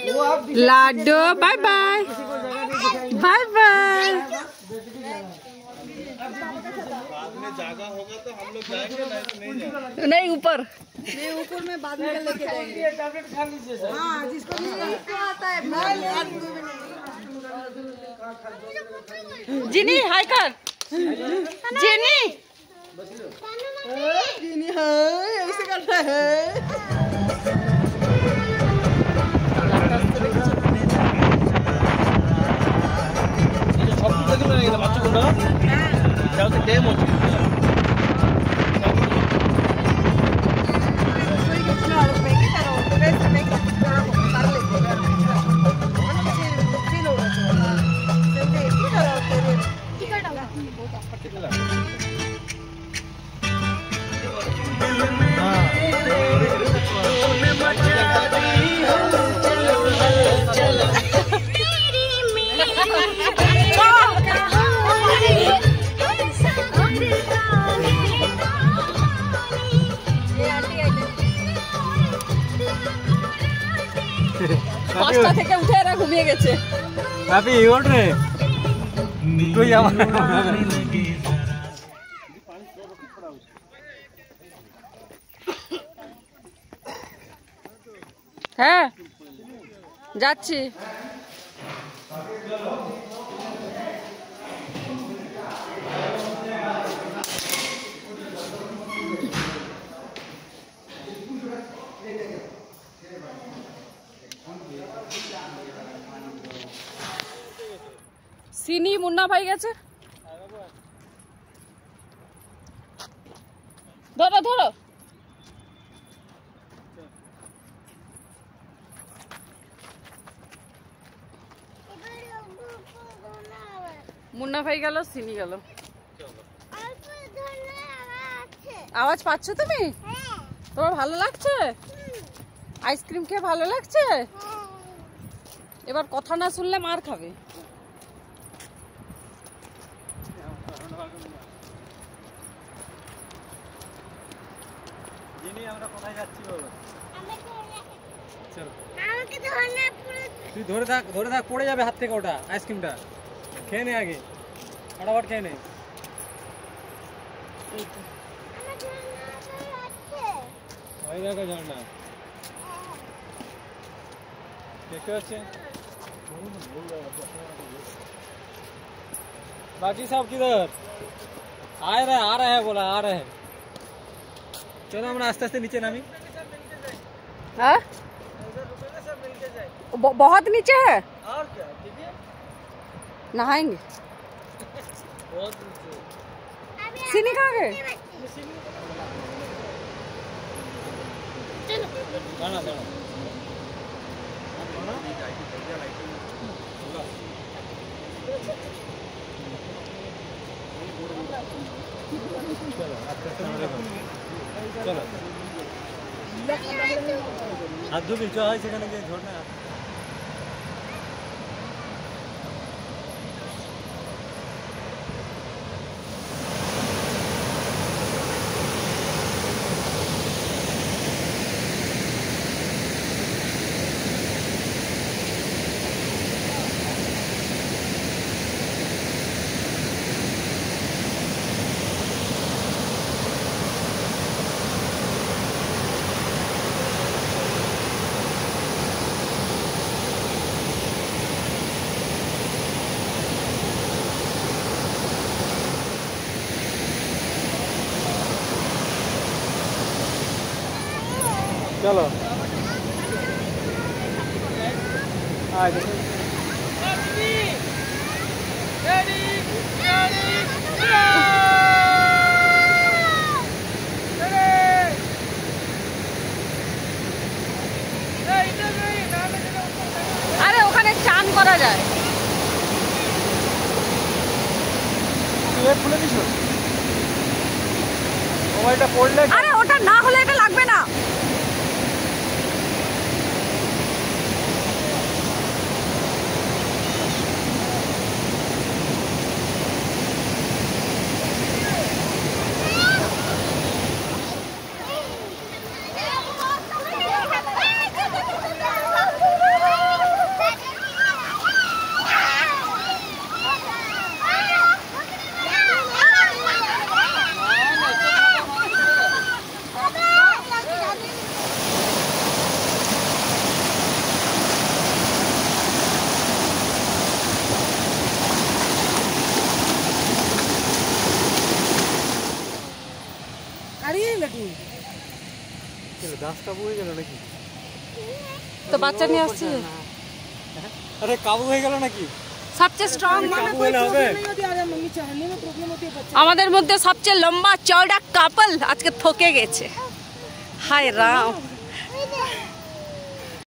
लाडो bye bye bye bye. जागा होगा तो हम लोग जाएंगे, नहीं जाएंगे। नहीं ऊपर में बाद में लेके जाएंगे। टैबलेट खा लीजिए सर। हाँ जिसको आता है जिनी हाय कर जिनी जिनी है ऐसे करता है। পাঁচটা থেকে উঠে এরা ঘুমিয়ে গেছে। ভাবি ওঠ রে তুই আমার হ্যাঁ যাচ্ছি। সিনি মুন্না ভাই গেছে, ধরো ধরো। মুন্না ভাই গেল, সিনি গেল। আওয়াজ পাচ্ছ তুমি? তোমার ভালো লাগছে? আইসক্রিম খেয়ে ভালো লাগছে? এবার কথা না শুনলে মার খাবে। আমরা কোথায় যাচ্ছি বলো? তুই ধরে থাক পড়ে যাবে হাত থেকে ওটা আইসক্রিমটা। খেয়ে নে আগে, ফটাফট খেয়ে নে। ওই দেখো ঝর্ণা দেখতে পাচ্ছে। बाकी सब किधर आ रहे हैं बोला आ रहे हैं। चलो हम आस्ते आस्ते नीचे नामी। हाँ? बहुत नीचे है और क्या नहाएंगे। बहुत सीनी कहाँ गए? दाना दाना चलो हाथ धो बिल সেখানে গিয়ে ঝর্ণা। चलो আরে ওখানে চান করা যায়। খুলে দিছো মোবাইলটা পড়লে। আরে ওটা না হলে এটা লাগবে না। लड्डू দাসটা বয়ে গেল নাকি? তো বাচ্চা নিয়ে আসছে। আরে কাবু হয়ে গেল নাকি? সবচেয়ে স্ট্রং কাবু হলে হবে? मम्मी चढ़ने में प्रॉब्लम होती है बच्चे আমাদের মধ্যে সবচেয়ে লম্বা চওড়া কাপল আজকে থকে গেছে। হায় রাম।